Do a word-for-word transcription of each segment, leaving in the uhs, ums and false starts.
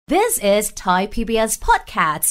This is Thai พี บี เอส Podcast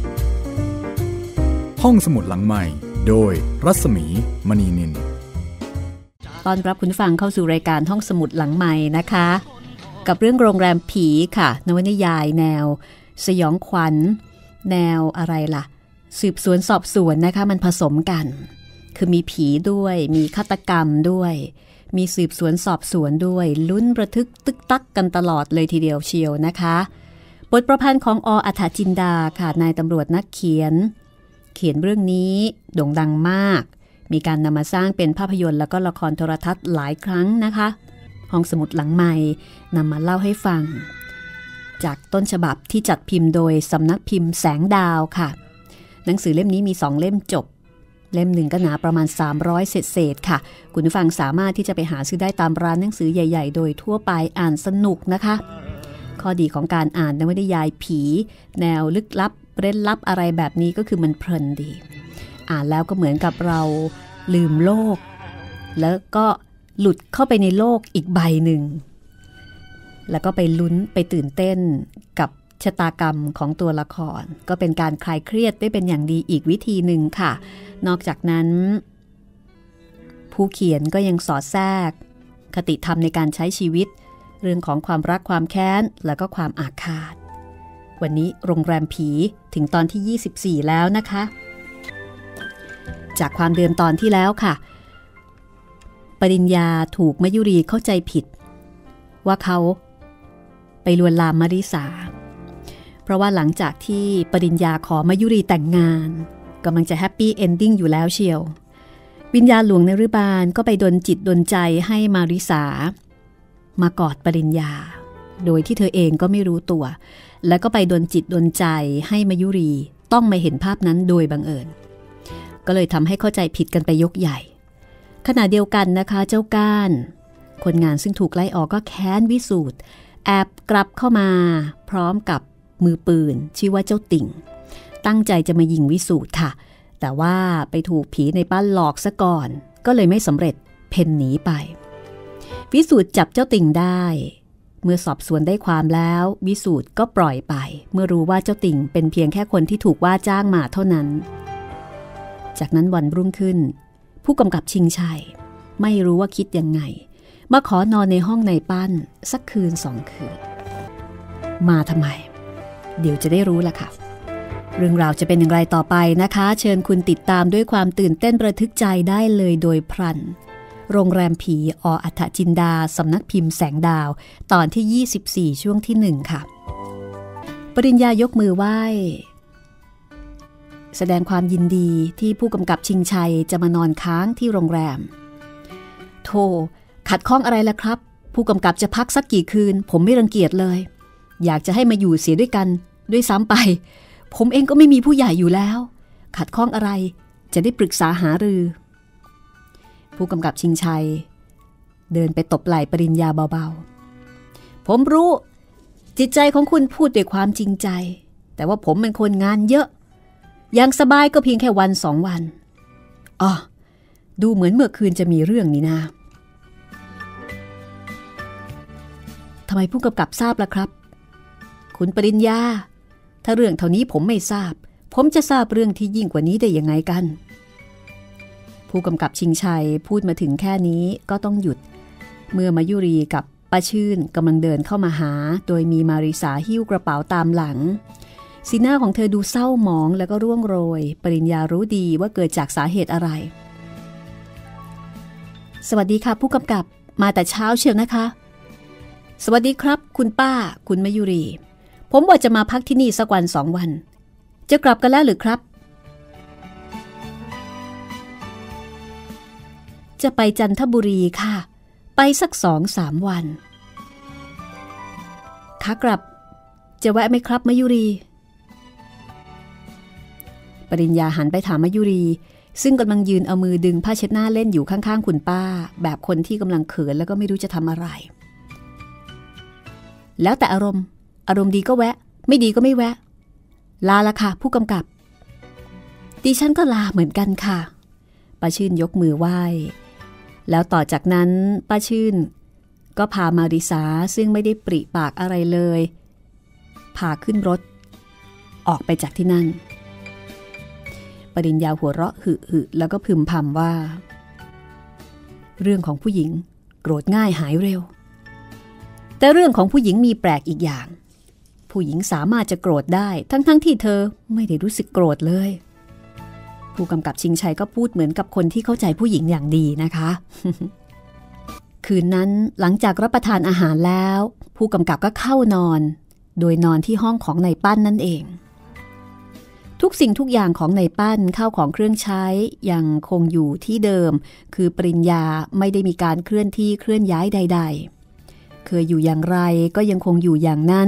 ห้องสมุดหลังใหม่โดยรัศมีมณีนินต้อนรับคุณฟังเข้าสู่รายการห้องสมุดหลังใหม่นะคะกับเรื่องโรงแรมผีค่ะนวนิยายแนวสยองขวัญแนวอะไรล่ะสืบสวนสอบสวนนะคะมันผสมกันคือมีผีด้วยมีฆาตกรรมด้วยมีสืบสวนสอบสวนด้วยลุ้นระทึกตึกตักกันตลอดเลยทีเดียวเชียวนะคะบทประพันธ์ของอ.อัฏฐจินดาค่ะนายตำรวจนักเขียนเขียนเรื่องนี้โด่งดังมากมีการนำมาสร้างเป็นภาพยนตร์แล้วก็ละครโทรทัศน์หลายครั้งนะคะห้องสมุดหลังใหม่นำมาเล่าให้ฟังจากต้นฉบับที่จัดพิมพ์โดยสำนักพิมพ์แสงดาวค่ะหนังสือเล่มนี้มีสองเล่มจบเล่มหนึ่งก็หนาประมาณสามร้อยเศษๆค่ะคุณผู้ฟังสามารถที่จะไปหาซื้อได้ตามร้านหนังสือใหญ่ๆโดยทั่วไปอ่านสนุกนะคะข้อดีของการอ่านนวนิยายผีแนวลึกลับเร้นลับอะไรแบบนี้ก็คือมันเพลินดีอ่านแล้วก็เหมือนกับเราลืมโลกแล้วก็หลุดเข้าไปในโลกอีกใบหนึ่งแล้วก็ไปลุ้นไปตื่นเต้นกับชะตากรรมของตัวละครก็เป็นการคลายเครียดได้เป็นอย่างดีอีกวิธีหนึ่งค่ะนอกจากนั้นผู้เขียนก็ยังสอดแทรกคติธรรมในการใช้ชีวิตเรื่องของความรักความแค้นแล้วก็ความอาฆาตวันนี้โรงแรมผีถึงตอนที่ยี่สิบสี่แล้วนะคะจากความเดิมตอนที่แล้วค่ะปริญญาถูกมยุรีเข้าใจผิดว่าเขาไปลวนลามมริสาเพราะว่าหลังจากที่ปริญญาขอมยุรีแต่งงานกำลังจะแฮปปี้เอนดิ้งอยู่แล้วเชียววิญญาณหลวงนฤบาลก็ไปดลจิตดลใจให้มาริสามากอดปริญญาโดยที่เธอเองก็ไม่รู้ตัวแล้วก็ไปดลจิตดลใจให้มยุรีต้องมาเห็นภาพนั้นโดยบังเอิญก็เลยทำให้เข้าใจผิดกันไปยกใหญ่ขณะเดียวกันนะคะเจ้าก้านคนงานซึ่งถูกไล่ออกก็แค้นวิสูตรแอบกลับเข้ามาพร้อมกับมือปืนชื่อว่าเจ้าติ่งตั้งใจจะมายิงวิสูตรค่ะแต่ว่าไปถูกผีในบ้านหลอกซะก่อนก็เลยไม่สำเร็จเพ่นหนีไปวิสูตรจับเจ้าติ่งได้เมื่อสอบสวนได้ความแล้ววิสูตรก็ปล่อยไปเมื่อรู้ว่าเจ้าติ่งเป็นเพียงแค่คนที่ถูกว่าจ้างมาเท่านั้นจากนั้นวันรุ่งขึ้นผู้กำกับชิงชัยไม่รู้ว่าคิดยังไงมาขอนอนในห้องในปั้นสักคืนสองคืนมาทำไมเดี๋ยวจะได้รู้ละค่ะเรื่องราวจะเป็นอย่างไรต่อไปนะคะเชิญคุณติดตามด้วยความตื่นเต้นระทึกใจได้เลยโดยพลันโรงแรมผีอ.อัฏฐจินดาสำนักพิมพ์แสงดาวตอนที่ยี่สิบสี่ช่วงที่หนึ่งค่ะปริญญายกมือไหว้แสดงความยินดีที่ผู้กำกับชิงชัยจะมานอนค้างที่โรงแรมโธ่ขัดข้องอะไรล่ะครับผู้กำกับจะพักสักกี่คืนผมไม่รังเกียจเลยอยากจะให้มาอยู่เสียด้วยกันด้วยซ้ำไปผมเองก็ไม่มีผู้ใหญ่อยู่แล้วขัดข้องอะไรจะได้ปรึกษาหารือผู้กำกับชิงชัยเดินไปตบไหล่ปริญญาเบาๆผมรู้จิตใจของคุณพูดด้วยความจริงใจแต่ว่าผมเป็นคนงานเยอะยังสบายก็เพียงแค่วันสองวันอ๋อดูเหมือนเมื่อคืนจะมีเรื่องนี่นะทำไมผู้กำกับทราบล่ะครับคุณปริญญาถ้าเรื่องเท่านี้ผมไม่ทราบผมจะทราบเรื่องที่ยิ่งกว่านี้ได้ยังไงกันผู้กำกับชิงชัยพูดมาถึงแค่นี้ก็ต้องหยุดเมื่อมายุรีกับป้าชื่นกำลังเดินเข้ามาหาโดยมีมาริสาหิ้วกระเป๋าตามหลังสีหน้าของเธอดูเศร้าหมองแล้วก็ร่วงโรยปริญญารู้ดีว่าเกิดจากสาเหตุอะไรสวัสดีค่ะผู้กำกับมาแต่เช้าเชียวนะคะสวัสดีครับคุณป้าคุณมายุรีผมว่าจะมาพักที่นี่สักวันสองวันจะกลับกันแล้วหรือครับจะไปจันทบุรีค่ะไปสักสองสามวันขากลับจะแวะไหมครับมายุรีปริญญาหันไปถามมายุรีซึ่งกำลังยืนเอามือดึงผ้าเช็ดหน้าเล่นอยู่ข้างๆคุณป้าแบบคนที่กำลังเขินแล้วก็ไม่รู้จะทำอะไรแล้วแต่อารมณ์อารมณ์ดีก็แวะไม่ดีก็ไม่แวะลาละค่ะผู้กำกับดิฉันก็ลาเหมือนกันค่ะป้าชื่นยกมือไหว้แล้วต่อจากนั้นป้าชื่นก็พามาริสาซึ่งไม่ได้ปริปากอะไรเลยพาขึ้นรถออกไปจากที่นั่นปริญญาหัวเราะหึหึแล้วก็พึมพำว่าเรื่องของผู้หญิงโกรธง่ายหายเร็วแต่เรื่องของผู้หญิงมีแปลกอีกอย่างผู้หญิงสามารถจะโกรธได้ทั้งๆ ท, ที่เธอไม่ได้รู้สึกโกรธเลยผู้กำกับชิงชัยก็พูดเหมือนกับคนที่เข้าใจผู้หญิงอย่างดีนะคะ คืนนั้นหลังจากรับประทานอาหารแล้วผู้กำกับก็เข้านอนโดยนอนที่ห้องของนายปั้นนั่นเองทุกสิ่งทุกอย่างของนายปั้นข้าวของเครื่องใช้ยังคงอยู่ที่เดิมคือปริญญาไม่ได้มีการเคลื่อนที่เคลื่อนย้ายใดๆเคยอยู่อย่างไรก็ยังคงอยู่อย่างนั้น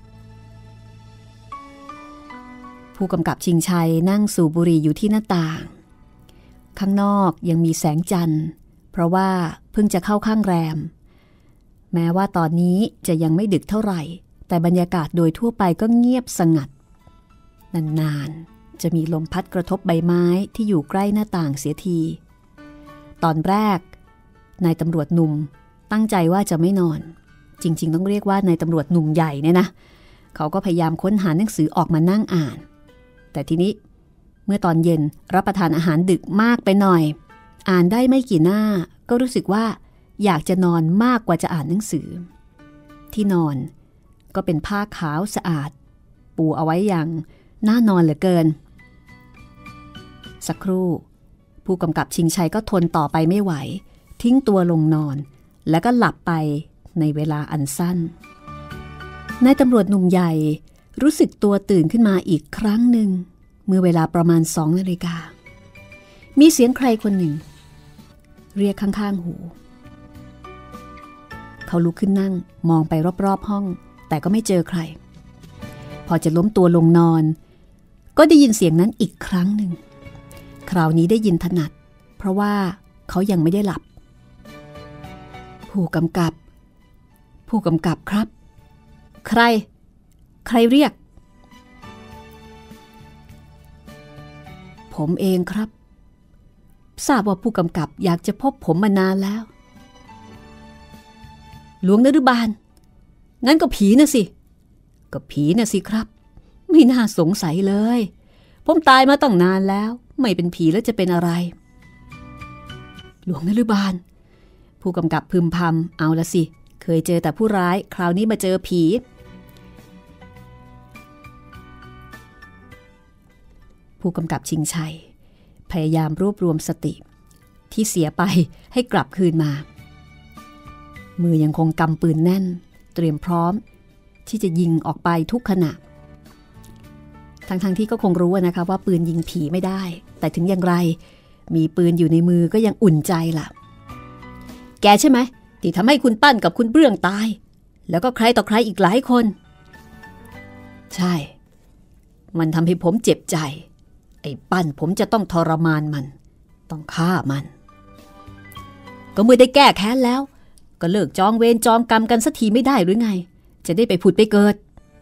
ผู้กำกับชิงชัยนั่งสูบบุหรี่อยู่ที่หน้าต่างข้างนอกยังมีแสงจันทร์เพราะว่าเพิ่งจะเข้าข้างแรมแม้ว่าตอนนี้จะยังไม่ดึกเท่าไหร่แต่บรรยากาศโดยทั่วไปก็เงียบสงัดนานๆจะมีลมพัดกระทบใบไม้ที่อยู่ใกล้หน้าต่างเสียทีตอนแรกนายตำรวจหนุ่มตั้งใจว่าจะไม่นอนจริงๆต้องเรียกว่านายตำรวจหนุ่มใหญ่เนี่ยนะเขาก็พยายามค้นหาหนังสือออกมานั่งอ่านแต่ทีนี้เมื่อตอนเย็นรับประทานอาหารดึกมากไปหน่อยอ่านได้ไม่กี่หน้าก็รู้สึกว่าอยากจะนอนมากกว่าจะอ่านหนังสือที่นอนก็เป็นผ้าขาวสะอาดปูเอาไว้อย่างน่านอนเหลือเกินสักครู่ผู้กำกับชิงชัยก็ทนต่อไปไม่ไหวทิ้งตัวลงนอนแล้วก็หลับไปในเวลาอันสั้นนายตำรวจหนุ่มใหญ่รู้สึกตัวตื่นขึ้นมาอีกครั้งหนึ่งเมื่อเวลาประมาณสองนาฬิกามีเสียงใครคนหนึ่งเรียกข้างๆหูเขาลุกขึ้นนั่งมองไปรอบๆห้องแต่ก็ไม่เจอใครพอจะล้มตัวลงนอนก็ได้ยินเสียงนั้นอีกครั้งหนึ่งคราวนี้ได้ยินถนัดเพราะว่าเขายังไม่ได้หลับผู้กำกับผู้กำกับครับใครใครเรียกผมเองครับทราบว่าผู้กำกับอยากจะพบผมมานานแล้วหลวงนฤบาลงั้นก็ผีนะสิก็ผีนะสิครับไม่น่าสงสัยเลยผมตายมาตั้งนานแล้วไม่เป็นผีแล้วจะเป็นอะไรหลวงนฤบาลผู้กำกับพึมพำเอาละสิเคยเจอแต่ผู้ร้ายคราวนี้มาเจอผีผู้กำกับชิงชัยพยายามรวบรวมสติที่เสียไปให้กลับคืนมามือยังคงกำปืนแน่นเตรียมพร้อมที่จะยิงออกไปทุกขณะทั้งๆ ท, ที่ก็คงรู้นะคะว่าปืนยิงผีไม่ได้แต่ถึงอย่างไรมีปืนอยู่ในมือก็ยังอุ่นใจล่ะแกใช่ไหมที่ทำให้คุณปั้นกับคุณเบื้องตายแล้วก็ใครต่อใครอีกหลายคนใช่มันทำให้ผมเจ็บใจไอ้ปั้นผมจะต้องทรมานมันต้องฆ่ามันก็เมื่อได้แก้แค้นแล้วก็เลิกจองเวรจองกรรมกันสักทีไม่ได้หรือไงจะได้ไปผุดไปเกิด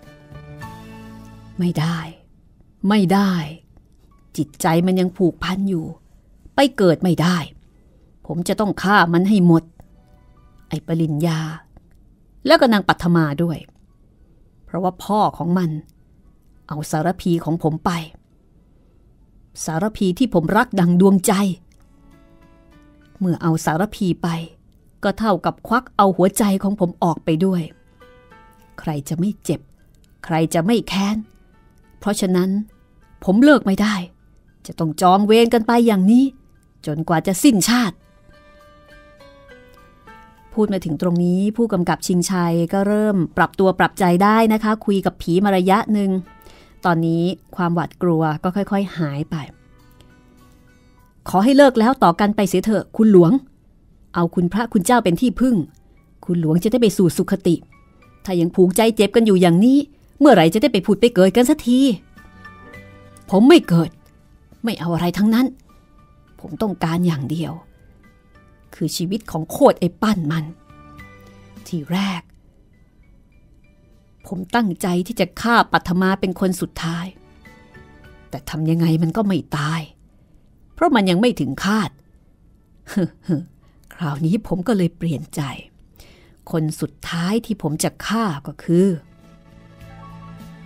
ไม่ได้ไม่ได้จิตใจมันยังผูกพันอยู่ไปเกิดไม่ได้ผมจะต้องฆ่ามันให้หมดไอ้ปริญญาแล้วก็นางปัทมาด้วยเพราะว่าพ่อของมันเอาสารพีของผมไปสารพีที่ผมรักดังดวงใจเมื่อเอาสารพีไปก็เท่ากับควักเอาหัวใจของผมออกไปด้วยใครจะไม่เจ็บใครจะไม่แค้นเพราะฉะนั้นผมเลิกไม่ได้จะต้องจองเวรกันไปอย่างนี้จนกว่าจะสิ้นชาติพูดมาถึงตรงนี้ผู้กำกับชิงชัยก็เริ่มปรับตัวปรับใจได้นะคะคุยกับผีมาระยะหนึ่งตอนนี้ความหวาดกลัวก็ค่อยๆหายไปขอให้เลิกแล้วต่อกันไปเสียเถอะคุณหลวงเอาคุณพระคุณเจ้าเป็นที่พึ่งคุณหลวงจะได้ไปสู่สุคติถ้ายังผูกใจเจ็บกันอยู่อย่างนี้เมื่อไหร่จะได้ไปผุดไปเกิดกันสักทีผมไม่เกิดไม่เอาอะไรทั้งนั้นผมต้องการอย่างเดียวคือชีวิตของโคตรไอ้ปั้นมันทีแรกผมตั้งใจที่จะฆ่าปัทมาเป็นคนสุดท้ายแต่ทำยังไงมันก็ไม่ตายเพราะมันยังไม่ถึงคาด คราวนี้ผมก็เลยเปลี่ยนใจคนสุดท้ายที่ผมจะฆ่าก็คือ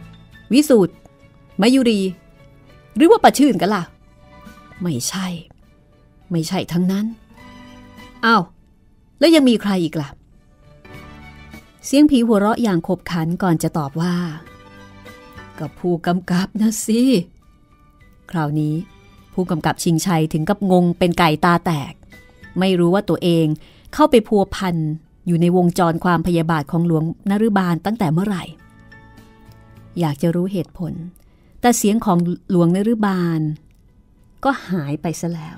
วิสูตรมายุรีหรือว่าประชื่นกันล่ะไม่ใช่ไม่ใช่ทั้งนั้นอ้าวแล้วยังมีใครอีกล่ะเสียงผีหัวเราะอย่างขบขันก่อนจะตอบว่ากับผู้กำกับนะสิคราวนี้ผู้กำกับชิงชัยถึงกับงงเป็นไก่ตาแตกไม่รู้ว่าตัวเองเข้าไปพัวพันอยู่ในวงจรความพยาบาทของหลวงนฤบาลตั้งแต่เมื่อไหร่อยากจะรู้เหตุผลแต่เสียงของหลวงนฤบาลก็หายไปซะแล้ว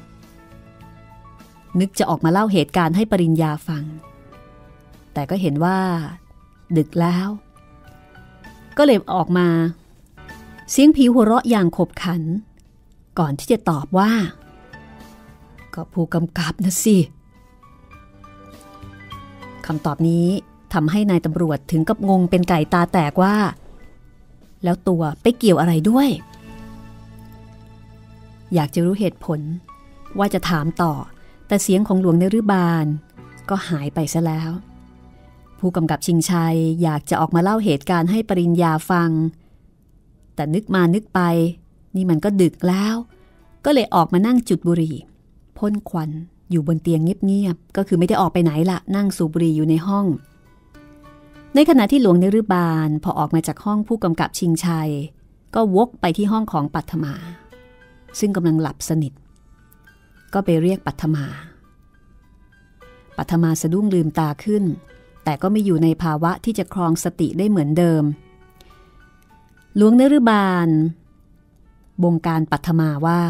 นึกจะออกมาเล่าเหตุการณ์ให้ปริญญาฟังแต่ก็เห็นว่าดึกแล้วก็เลยออกมาเสียงผีหัวเราะอย่างขบขันก่อนที่จะตอบว่าก็ผู้กำกับนะสิคำตอบนี้ทำให้นายตำรวจถึงกับงงเป็นไก่ตาแตกว่าแล้วตัวไปเกี่ยวอะไรด้วยอยากจะรู้เหตุผลว่าจะถามต่อแต่เสียงของหลวงนฤบาลก็หายไปซะแล้วผู้กำกับชิงชัยอยากจะออกมาเล่าเหตุการณ์ให้ปริญญาฟังแต่นึกมานึกไปนี่มันก็ดึกแล้วก็เลยออกมานั่งจุดบุหรี่พ่นควันอยู่บนเตียงเงียบๆก็คือไม่ได้ออกไปไหนละนั่งสูบบุหรี่อยู่ในห้องในขณะที่หลวงนฤบาลพอออกมาจากห้องผู้กำกับชิงชัยก็วกไปที่ห้องของปัทมาซึ่งกำลังหลับสนิทก็ไปเรียกปัทมาปัทมาสะดุ้งลืมตาขึ้นแต่ก็ไม่อยู่ในภาวะที่จะครองสติได้เหมือนเดิมหลวงนฤบาลบงการปัทมาว่า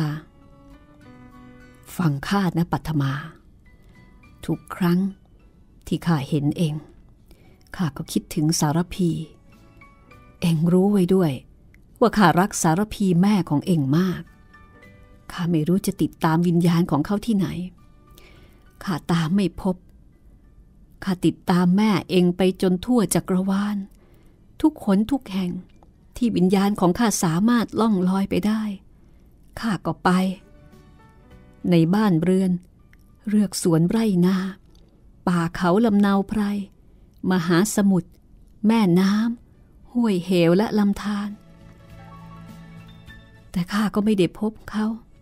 ฟังข้านะปัทมาทุกครั้งที่ข้าเห็นเองข้าก็คิดถึงสารพีเองรู้ไว้ด้วยว่าข้ารักสารพีแม่ของเองมากข้าไม่รู้จะติดตามวิญญาณของเขาที่ไหนข้าตามไม่พบข้าติดตามแม่เองไปจนทั่วจักรวาลทุกขนทุกแห่งที่วิญญาณของข้าสามารถล่องลอยไปได้ข้าก็ไปในบ้านเรือนเรือกสวนไร่นาป่าเขาลำเนาไพรมหาสมุทรแม่น้ำห้วยเหวและลำธารแต่ข้าก็ไม่ได้พบเขา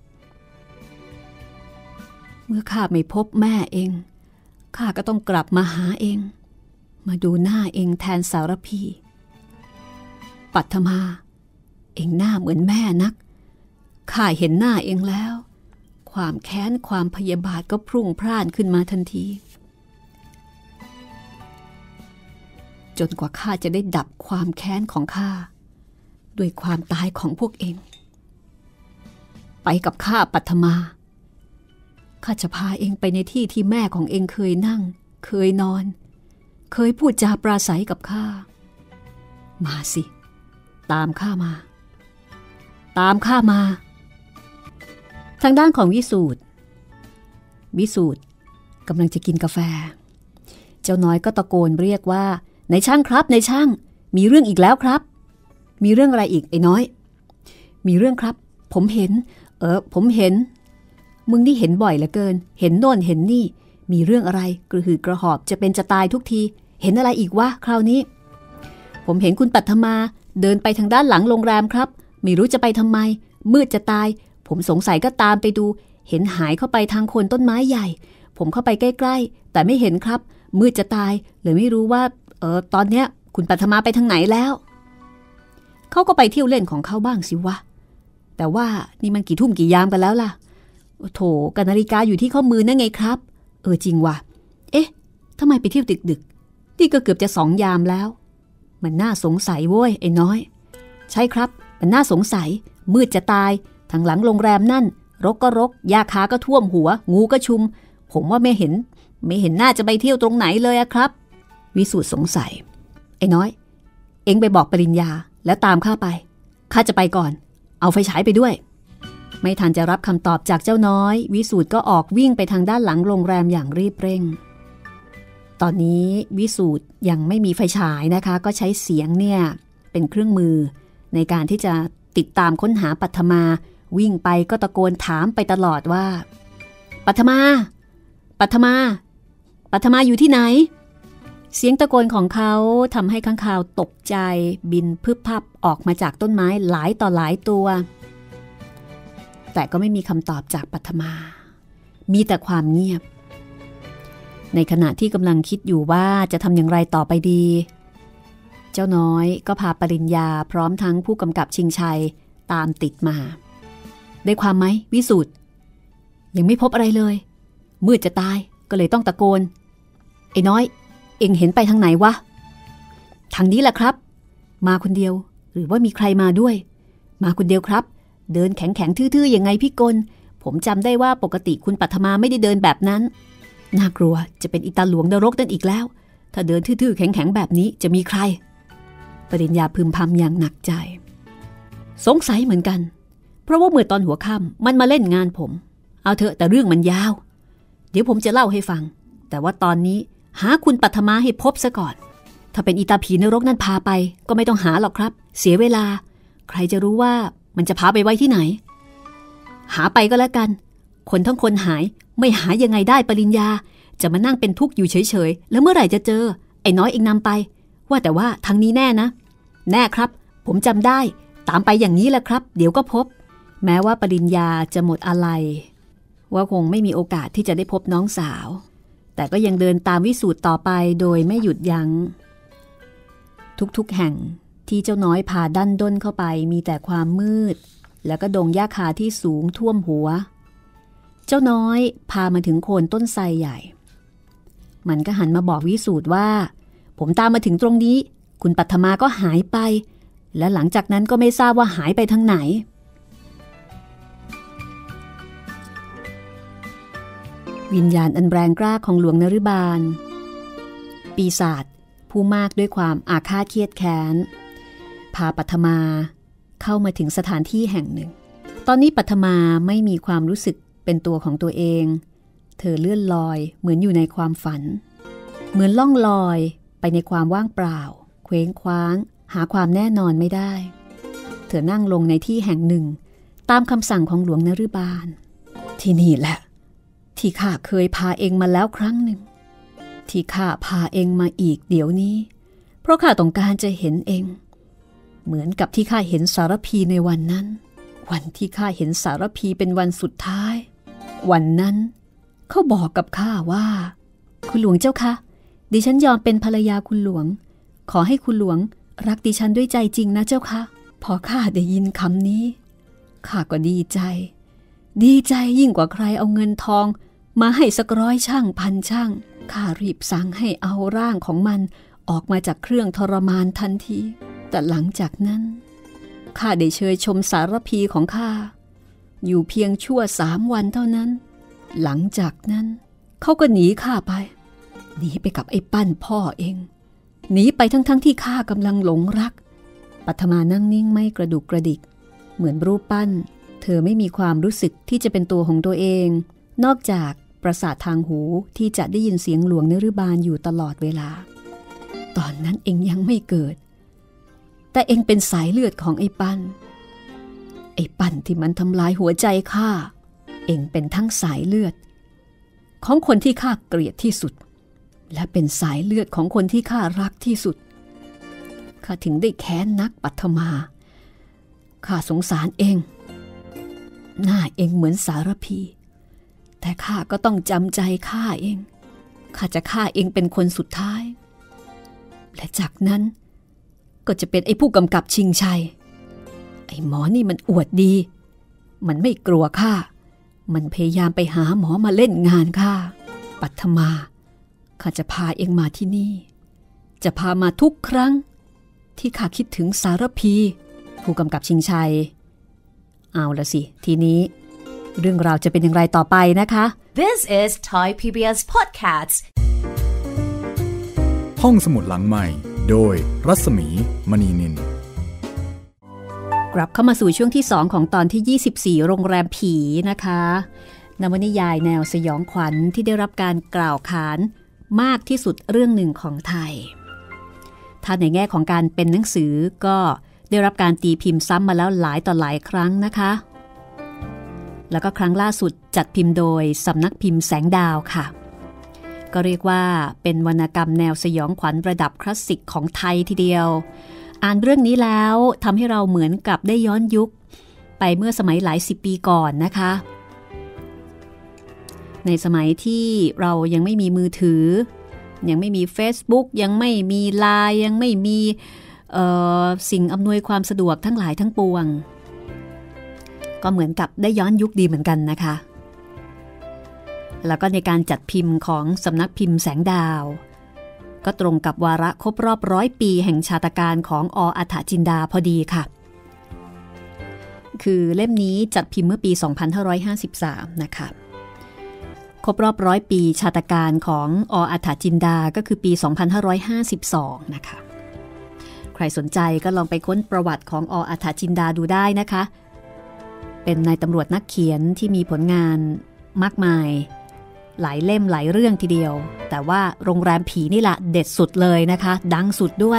เมื่อข้าไม่พบแม่เองข้าก็ต้องกลับมาหาเองมาดูหน้าเองแทนสารพีปัทมาเองหน้าเหมือนแม่นักข้าเห็นหน้าเองแล้วความแค้นความพยาบาทก็พรุ่งพร่านขึ้นมาทันทีจนกว่าข้าจะได้ดับความแค้นของข้าด้วยความตายของพวกเองไปกับข้าปัทมาข้าจะพาเองไปในที่ที่แม่ของเองเคยนั่งเคยนอนเคยพูดจาปราศัยกับข้ามาสิตามข้ามาตามข้ามาทางด้านของวิสูตรวิสูตรกำลังจะกินกาแฟเจ้าน้อยก็ตะโกนเรียกว่านายช่างครับนายช่างมีเรื่องอีกแล้วครับมีเรื่องอะไรอีกไอ้น้อยมีเรื่องครับผมเห็นเออผมเห็นมึงนี่เห็นบ่อยเหลือเกินเห็นโน่นเห็นนี่มีเรื่องอะไรกระหืดกระหอบจะเป็นจะตายทุกทีเห็นอะไรอีกวะคราวนี้ผมเห็นคุณปัทมาเดินไปทางด้านหลังโรงแรมครับไม่รู้จะไปทำไมมืดจะตายผมสงสัยก็ตามไปดูเห็นหายเข้าไปทางโคนต้นไม้ใหญ่ผมเข้าไปใกล้ๆแต่ไม่เห็นครับมืดจะตายเลยไม่รู้ว่าเออตอนเนี้ยคุณปัทมาไปทางไหนแล้วเขาก็ไปเที่ยวเล่นของเขาบ้างสิวะแต่ว่านี่มันกี่ทุ่มกี่ยามกันแล้วล่ะโถกับนาฬิกาอยู่ที่ข้อมือนั่นไงครับเออจริงว่ะเอ๊ะทำไมไปเที่ยวดึกๆนี่ก็เกือบจะสองยามแล้วมันน่าสงสัยเว้ยไอ้น้อยใช่ครับมันน่าสงสัยมืดจะตายทางหลังโรงแรมนั่นรกก็รกยาคาก็ท่วมหัวงูก็ชุมผมว่าไม่เห็นไม่เห็นน่าจะไปเที่ยวตรงไหนเลยอะครับวิสูตรสงสัยไอ้น้อยเอ็งไปบอกปริญญาแล้วตามข้าไปข้าจะไปก่อนเอาไฟฉายไปด้วยไม่ทันจะรับคำตอบจากเจ้าน้อยวิสูตรก็ออกวิ่งไปทางด้านหลังโรงแรมอย่างรีบเร่งตอนนี้วิสูตรยังไม่มีไฟฉายนะคะก็ใช้เสียงเนี่ยเป็นเครื่องมือในการที่จะติดตามค้นหาปัทมาวิ่งไปก็ตะโกนถามไปตลอดว่าปัทมาปัทมาปัทมาอยู่ที่ไหนเสียงตะโกนของเขาทำให้ค้างคาวตกใจบินพึบพับออกมาจากต้นไม้หลายต่อหลายตัวแต่ก็ไม่มีคำตอบจากปัทมามีแต่ความเงียบในขณะที่กำลังคิดอยู่ว่าจะทำอย่างไรต่อไปดีเจ้าน้อยก็พาปริญญาพร้อมทั้งผู้กำกับชิงชัยตามติดมาได้ความไหมวิสูตรยังไม่พบอะไรเลยมืดจะตายก็เลยต้องตะโกนไอ้น้อยเอ็งเห็นไปทางไหนวะทางนี้แหละครับมาคนเดียวหรือว่ามีใครมาด้วยมาคนเดียวครับเดินแข็งแข็งทื่อๆยังไงพี่กลผมจำได้ว่าปกติคุณปัทมาไม่ได้เดินแบบนั้นน่ากลัวจะเป็นอิตาหลวงนรกนั่นอีกแล้วถ้าเดินทื่อๆแข็งๆแบบนี้จะมีใครปริญญาพึมพำอย่างหนักใจสงสัยเหมือนกันเพราะว่าเมื่อตอนหัวค่ำมันมาเล่นงานผมเอาเถอะแต่เรื่องมันยาวเดี๋ยวผมจะเล่าให้ฟังแต่ว่าตอนนี้หาคุณปัทมาให้พบซะก่อนถ้าเป็นอีตาผีนรกนั่นพาไปก็ไม่ต้องหาหรอกครับเสียเวลาใครจะรู้ว่ามันจะพาไปไว้ที่ไหนหาไปก็แล้วกันคนทั้งคนหายไม่หายังไงได้ปริญญาจะมานั่งเป็นทุกข์อยู่เฉยๆแล้วเมื่อไหร่จะเจอไอ้น้อยเองนำไปว่าแต่ว่าทางนี้แน่นะแน่ครับผมจำได้ตามไปอย่างนี้แหละครับเดี๋ยวก็พบแม้ว่าปริญญาจะหมดอะไรว่าคงไม่มีโอกาสที่จะได้พบน้องสาวแต่ก็ยังเดินตามวิสูตรต่อไปโดยไม่หยุดยัง้งทุกๆแห่งที่เจ้าน้อยพาดันด้นเข้าไปมีแต่ความมืดแล้วก็ดงหญ้าคาที่สูงท่วมหัวเจ้าน้อยพามาถึงโคนต้นไทรใหญ่มันก็หันมาบอกวิสูตรว่าผมตามมาถึงตรงนี้คุณปัทมาก็หายไปและหลังจากนั้นก็ไม่ทราบว่าหายไปทางไหนวิญญาณอันแรงกล้าของหลวงนฤบาลปีศาจผู้มากด้วยความอาฆาตเคียดแค้นพาปัทมาเข้ามาถึงสถานที่แห่งหนึ่งตอนนี้ปัทมาไม่มีความรู้สึกเป็นตัวของตัวเองเธอเลื่อนลอยเหมือนอยู่ในความฝันเหมือนล่องลอยไปในความว่างเปล่าเคว้งคว้างหาความแน่นอนไม่ได้เธอนั่งลงในที่แห่งหนึ่งตามคำสั่งของหลวงนฤบาลที่นี่แหละที่ข้าเคยพาเองมาแล้วครั้งหนึ่งที่ข้าพาเองมาอีกเดี๋ยวนี้เพราะข้าต้องการจะเห็นเองเหมือนกับที่ข้าเห็นสารพีในวันนั้นวันที่ข้าเห็นสารพีเป็นวันสุดท้ายวันนั้นเขาบอกกับข้าว่าคุณหลวงเจ้าคะดิฉันยอมเป็นภรรยาคุณหลวงขอให้คุณหลวงรักดิฉันด้วยใจจริงนะเจ้าคะพอข้าได้ยินคำนี้ข้าก็ดีใจดีใจยิ่งกว่าใครเอาเงินทองมาให้สักร้อยช่างพันช่างข้ารีบสั่งให้เอาร่างของมันออกมาจากเครื่องทรมานทันทีแต่หลังจากนั้นข้าได้เชยชมสารพีของข้าอยู่เพียงชั่วสามวันเท่านั้นหลังจากนั้นเขาก็หนีข้าไปหนีไปกับไอ้ปั้นพ่อเองหนีไปทั้งๆ ท, ที่ข้ากำลังหลงรักปัทมานั่งนิ่งไม่กระดุกกระดิกเหมือนรูปปั้นเธอไม่มีความรู้สึกที่จะเป็นตัวของตัวเองนอกจากประสาททางหูที่จะได้ยินเสียงหลวงนฤบาลอยู่ตลอดเวลาตอนนั้นเองยังไม่เกิดแต่เองเป็นสายเลือดของไอ้ปั้นไอ้ปั้นที่มันทำลายหัวใจข้าเองเป็นทั้งสายเลือดของคนที่ข้าเกลียดที่สุดและเป็นสายเลือดของคนที่ข้ารักที่สุดข้าถึงได้แค้นนักปัทมาข้าสงสารเองหน้าเองเหมือนสารพีแต่ข้าก็ต้องจำใจฆ่าเองข้าจะฆ่าเองเป็นคนสุดท้ายและจากนั้นก็จะเป็นไอ้ผู้กำกับชิงชัยไอ้หมอนี่มันอวดดีมันไม่กลัวข้ามันพยายามไปหาหมอมาเล่นงานข้าปัทมาข้าจะพาเองมาที่นี่จะพามาทุกครั้งที่ข้าคิดถึงสารพีผู้กำกับชิงชัยเอาละสิทีนี้เรื่องราวจะเป็นอย่างไรต่อไปนะคะ This is Thai พี บี เอส Podcast ห้องสมุดหลังใหม่โดยรัศมีมณีนินกลับเข้ามาสู่ช่วงที่สองของตอนที่ยี่สิบสี่โรงแรมผีนะคะนวนิยายแนวสยองขวัญที่ได้รับการกล่าวขานมากที่สุดเรื่องหนึ่งของไทยถ้าในแง่ของการเป็นหนังสือก็ได้รับการตีพิมพ์ซ้ำมาแล้วหลายต่อหลายครั้งนะคะแล้วก็ครั้งล่าสุดจัดพิมพ์โดยสำนักพิมพ์แสงดาวค่ะกก็เรียกว่าเป็นวรรณกรรมแนวสยองขวัญระดับคลาสสิกของไทยทีเดียวอ่านเรื่องนี้แล้วทำให้เราเหมือนกับได้ย้อนยุคไปเมื่อสมัยหลายสิบปีก่อนนะคะในสมัยที่เรายังไม่มีมือถือยังไม่มี Facebook ยังไม่มีไลน์ยังไม่มีสิ่งอำนวยความสะดวกทั้งหลายทั้งปวงก็เหมือนกับได้ย้อนยุคดีเหมือนกันนะคะแล้วก็ในการจัดพิมพ์ของสำนักพิมพ์แสงดาวก็ตรงกับวาระครบรอบร้อยปีแห่งชาตการของอ.อัฏฐจินดาพอดีค่ะคือเล่มนี้จัดพิมพ์เมื่อปีสองพันห้าร้อยห้าสิบสามนะคะครบรอบร้อยปีชาตการของอ.อัฏฐจินดาก็คือปีสองพันห้าร้อยห้าสิบสองนะคะใครสนใจก็ลองไปค้นประวัติของอ.อัฏฐจินดาดูได้นะคะเป็นนายตำรวจนักเขียนที่มีผลงานมากมายหลายเล่มหลายเรื่องทีเดียวแต่ว่าโรงแรมผีนี่แหละเด็ดสุดเลยนะคะดังสุดด้วย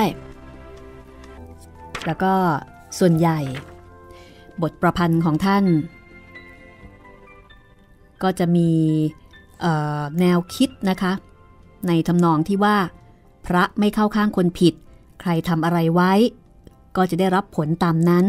แล้วก็ส่วนใหญ่บทประพันธ์ของท่านก็จะมีแนวคิดนะคะในทำนองที่ว่าพระไม่เข้าข้างคนผิดใครทำอะไรไว้ก็จะได้รับผลตามนั้น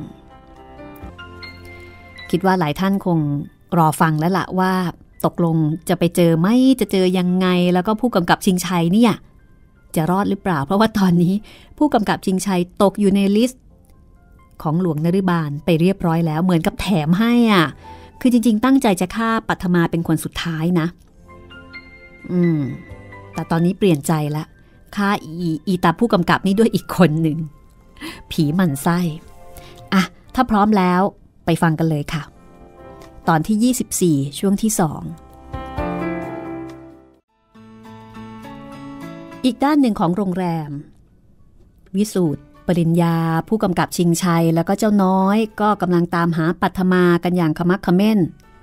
คิดว่าหลายท่านคงรอฟังแล้วล่ะว่าตกลงจะไปเจอไหมจะเจอยังไงแล้วก็ผู้กำกับชิงชัยเนี่ยจะรอดหรือเปล่าเพราะว่าตอนนี้ผู้กำกับชิงชัยตกอยู่ในลิสต์ของหลวงนฤบาลไปเรียบร้อยแล้วเหมือนกับแถมให้อ่ะคือจริงๆตั้งใจจะฆ่าปัทมาเป็นคนสุดท้ายนะอืมแต่ตอนนี้เปลี่ยนใจละฆ่าอีอีตาผู้กำกับนี่ด้วยอีกคนหนึ่งผีหมั่นไส้อ่ะถ้าพร้อมแล้วไปฟังกันเลยค่ะตอนที่ยี่สิบสี่ช่วงที่สองอีกด้านหนึ่งของโรงแรมวิสูตรปริญญาผู้กำกับชิงชัยแล้วก็เจ้าน้อยก็กำลังตามหาปัทมากันอย่างขมักเขม้น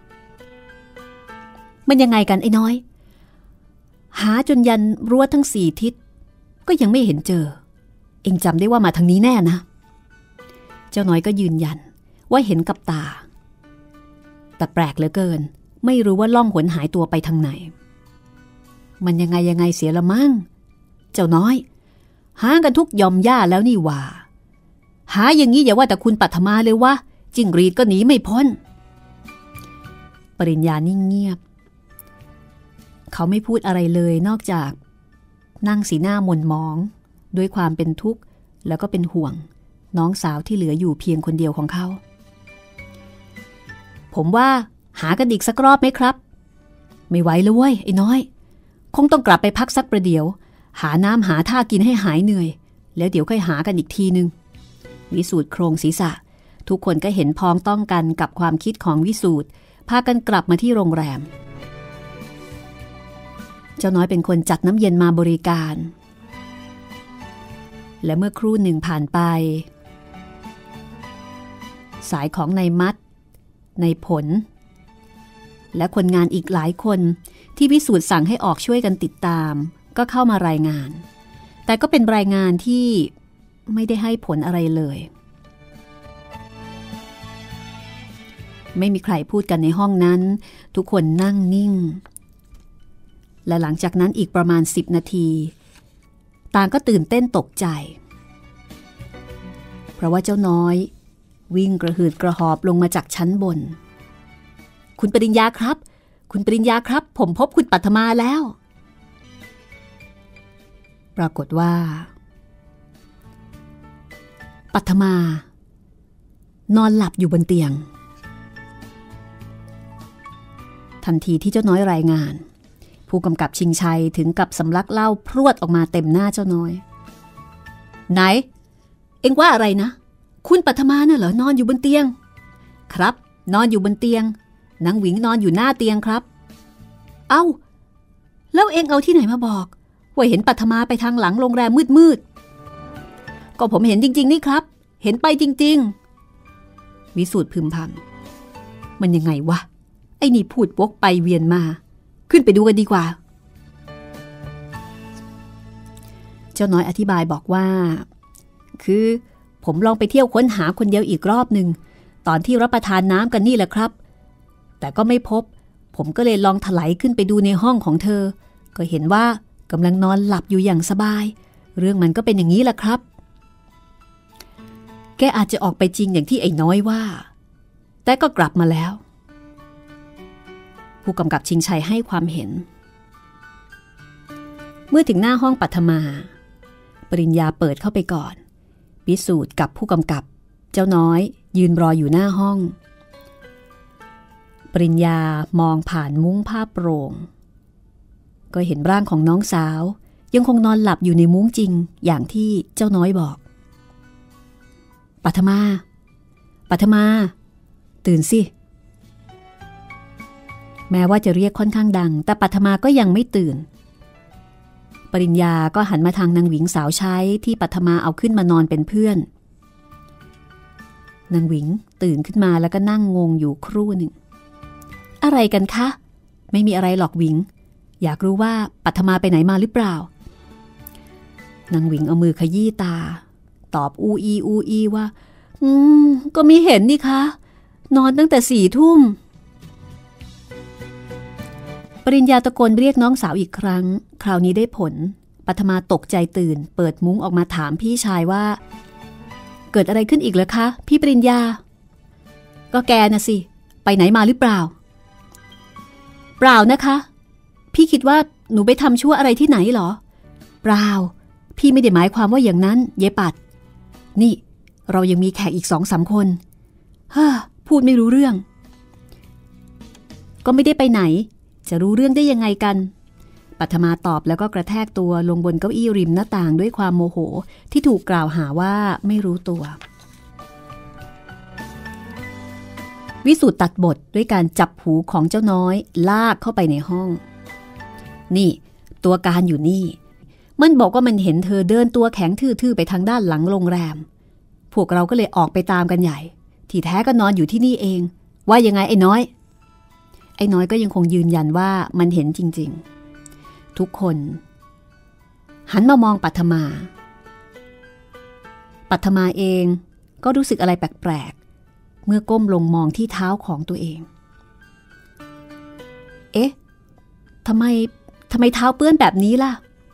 มันยังไงกันไอ้น้อยหาจนยันรั้วทั้งสี่ทิศก็ยังไม่เห็นเจอเอ็งจำได้ว่ามาทางนี้แน่นะเจ้าน้อยก็ยืนยันว่าเห็นกับตาแต่แปลกเหลือเกินไม่รู้ว่าล่องหนหายตัวไปทางไหนมันยังไงยังไงเสียละมั่งเจ้าน้อยหากันทุกยอมย่าแล้วนี่ว่าหาอย่างนี้อย่าว่าแต่คุณปัทมาเลยวะจิ้งหรีดก็หนีไม่พ้นปริญญานิ่งเงียบเขาไม่พูดอะไรเลยนอกจากนั่งสีหน้าหม่นหมองด้วยความเป็นทุกข์แล้วก็เป็นห่วงน้องสาวที่เหลืออยู่เพียงคนเดียวของเขาผมว่าหากันอีกสักรอบไหมครับไม่ไหวแล้วเว้ยไอ้น้อยคงต้องกลับไปพักสักประเดี๋ยวหาน้ำหาท่ากินให้หายเหนื่อยแล้วเดี๋ยวค่อยหากันอีกทีนึงวิสูตรโครงศีรษะทุกคนก็เห็นพ้องต้องกันกับความคิดของวิสูตรพากันกลับมาที่โรงแรมเจ้าน้อยเป็นคนจัดน้ำเย็นมาบริการและเมื่อครู่หนึ่งผ่านไปสายของนายมัดนายผลและคนงานอีกหลายคนที่วิสูตรสั่งให้ออกช่วยกันติดตามก็เข้ามารายงานแต่ก็เป็นรายงานที่ไม่ได้ให้ผลอะไรเลยไม่มีใครพูดกันในห้องนั้นทุกคนนั่งนิ่งและหลังจากนั้นอีกประมาณสิบนาทีต่างก็ตื่นเต้นตกใจเพราะว่าเจ้าน้อยวิ่งกระหืดกระหอบลงมาจากชั้นบนคุณปริญญาครับคุณปริญญาครับผมพบคุณปัทมาแล้วปรากฏว่าปัทมานอนหลับอยู่บนเตียงทันทีที่เจ้าน้อยรายงานผู้กำกับชิงชัยถึงกับสำลักเหล้าพรวดออกมาเต็มหน้าเจ้าน้อยไหนเอ็งว่าอะไรนะคุณปัทมาน่ะเหรอนอนอยู่บนเตียงครับนอนอยู่บนเตียงนางหวิงนอนอยู่หน้าเตียงครับเอ้าแล้วเอ็งเอาที่ไหนมาบอกว่าเห็นปัทมาไปทางหลังโรงแรมมืดๆก็ผมเห็นจริงๆนี่ครับเห็นไปจริงๆวิสูตรพึมพำมันยังไงวะไอ้นี่พูดวกไปเวียนมาขึ้นไปดูกันดีกว่าเจ้าน้อยอธิบายบอกว่าคือผมลองไปเที่ยวค้นหาคนเดียวอีกรอบหนึ่งตอนที่รับประทานน้ำกันนี่แหละครับแต่ก็ไม่พบผมก็เลยลองถลายขึ้นไปดูในห้องของเธอก็เห็นว่ากำลังนอนหลับอยู่อย่างสบายเรื่องมันก็เป็นอย่างนี้แหละครับแกอาจจะออกไปจริงอย่างที่ไอ้น้อยว่าแต่ก็กลับมาแล้วผู้กำกับชิงชัยให้ความเห็นเมื่อถึงหน้าห้องปัทมาปริญญาเปิดเข้าไปก่อนพิสูจน์กับผู้กำกับเจ้าน้อยยืนรออยู่หน้าห้องปริญญามองผ่านมุ้งผ้าโปร่งก็เห็นร่างของน้องสาวยังคงนอนหลับอยู่ในมุ้งจริงอย่างที่เจ้าน้อยบอกปัทมาปัทมาตื่นสิแม้ว่าจะเรียกค่อนข้างดังแต่ปัทมาก็ยังไม่ตื่นปริญญาก็หันมาทางนางหวิงสาวใช้ที่ปัทมาเอาขึ้นมานอนเป็นเพื่อนนางหวิงตื่นขึ้นมาแล้วก็นั่งงงอยู่ครู่หนึ่งอะไรกันคะไม่มีอะไรหรอกหวิงอยากรู้ว่าปัทมาไปไหนมาหรือเปล่านางหวิงเอามือขยี้ตาตอบอูอีอูอีว่าอืมก็ไม่เห็นนี่คะนอนตั้งแต่สี่ทุ่มปริญญาตะโกนเรียกน้องสาวอีกครั้งคราวนี้ได้ผลปัทมาตกใจตื่นเปิดมุ้งออกมาถามพี่ชายว่าเกิดอะไรขึ้นอีกเหรอคะพี่ปริญญาก็แกน่ะสิไปไหนมาหรือเปล่าเปล่านะคะพี่คิดว่าหนูไปทำชั่วอะไรที่ไหนหรอเปล่าพี่ไม่ได้หมายความว่าอย่างนั้นเยปัดนี่เรายังมีแขกอีกสองสามคนฮ่าพูดไม่รู้เรื่องก็ไม่ได้ไปไหนจะรู้เรื่องได้ยังไงกันปัทมาตอบแล้วก็กระแทกตัวลงบนเก้าอี้ริมหน้าต่างด้วยความโมโหที่ถูกกล่าวหาว่าไม่รู้ตัววิสุทธ์ตัดบทด้วยการจับหูของเจ้าน้อยลากเข้าไปในห้องนี่ตัวการอยู่นี่มันบอกว่ามันเห็นเธอเดินตัวแข็งทื่อๆไปทางด้านหลังโรงแรมพวกเราก็เลยออกไปตามกันใหญ่ที่แท้ก็นอนอยู่ที่นี่เองว่ายังไงไอ้น้อยไอ้น้อยก็ยังคงยืนยันว่ามันเห็นจริงๆทุกคนหันมามองปัทมาปัทมาเองก็รู้สึกอะไรแปลกๆเมื่อก้มลงมองที่เท้าของตัวเองเอ๊ะทำไมทำไมเท้าเปื้อนแบบนี้ล่ะ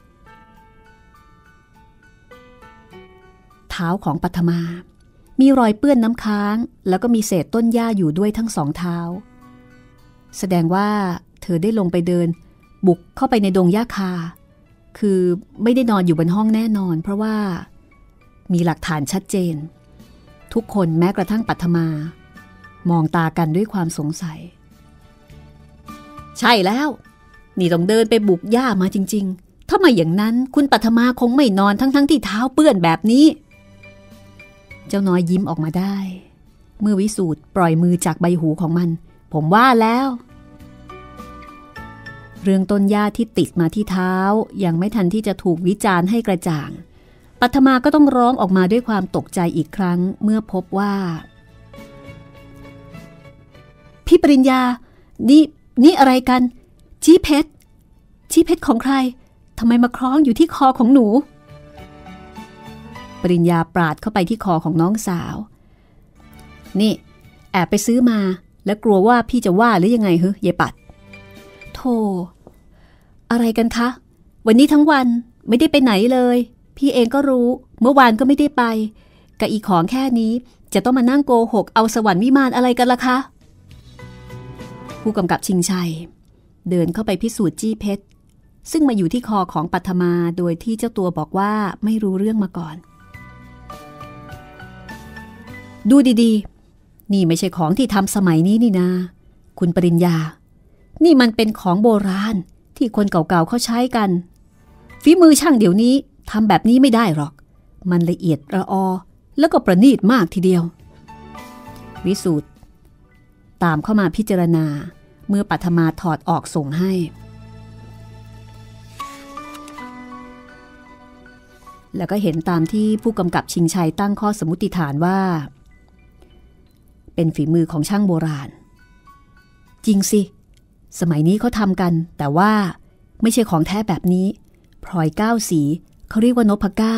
เท้าของปัทมามีรอยเปื้อนน้ำค้างแล้วก็มีเศษต้นหญ้าอยู่ด้วยทั้งสองเท้าแสดงว่าเธอได้ลงไปเดินบุกเข้าไปในดงหญ้าคาคือไม่ได้นอนอยู่บนห้องแน่นอนเพราะว่ามีหลักฐานชัดเจนทุกคนแม้กระทั่งปัทมามองตากันด้วยความสงสัยใช่แล้วนี่ต้องเดินไปบุกหญ้ามาจริงๆถ้าไม่อย่างนั้นคุณปัทมาคงไม่นอนทั้งๆที่เท้าเปื้อนแบบนี้เจ้าน้อยยิ้มออกมาได้เมื่อวิสูตรปล่อยมือจากใบหูของมันผมว่าแล้วเรื่องต้นหญ้าที่ติดมาที่เท้ายังไม่ทันที่จะถูกวิจารณ์ให้กระจ่างปัทมาก็ต้องร้องออกมาด้วยความตกใจอีกครั้งเมื่อพบว่าพี่ปริญญานี่นี่อะไรกันชี้เพชรชี้เพชรของใครทำไมมาคล้องอยู่ที่คอของหนูปริญญาปราดเข้าไปที่คอของน้องสาวนี่แอบไปซื้อมาแล้วกลัวว่าพี่จะว่าหรือยังไงเฮ้ยเยปัดโธ่อะไรกันคะวันนี้ทั้งวันไม่ได้ไปไหนเลยพี่เองก็รู้เมื่อวานก็ไม่ได้ไปกับอีของแค่นี้จะต้องมานั่งโกหกเอาสวรรค์วิมานอะไรกันล่ะคะผู้กำกับชิงชัยเดินเข้าไปพิสูจน์จี้เพชรซึ่งมาอยู่ที่คอของปัทมาโดยที่เจ้าตัวบอกว่าไม่รู้เรื่องมาก่อนดูดีๆนี่ไม่ใช่ของที่ทำสมัยนี้นี่นาคุณปริญญานี่มันเป็นของโบราณที่คนเก่าๆเขาใช้กันฝีมือช่างเดี๋ยวนี้ทำแบบนี้ไม่ได้หรอกมันละเอียดระออแล้วก็ประณีตมากทีเดียววิสูตรตามเข้ามาพิจารณาเมื่อปัทมาถอดออกส่งให้แล้วก็เห็นตามที่ผู้กำกับชิงชัยตั้งข้อสมมุติฐานว่าเป็นฝีมือของช่างโบราณจริงสิสมัยนี้เขาทำกันแต่ว่าไม่ใช่ของแท้แบบนี้พลอยเก้าสีเขาเรียกว่านพเก้า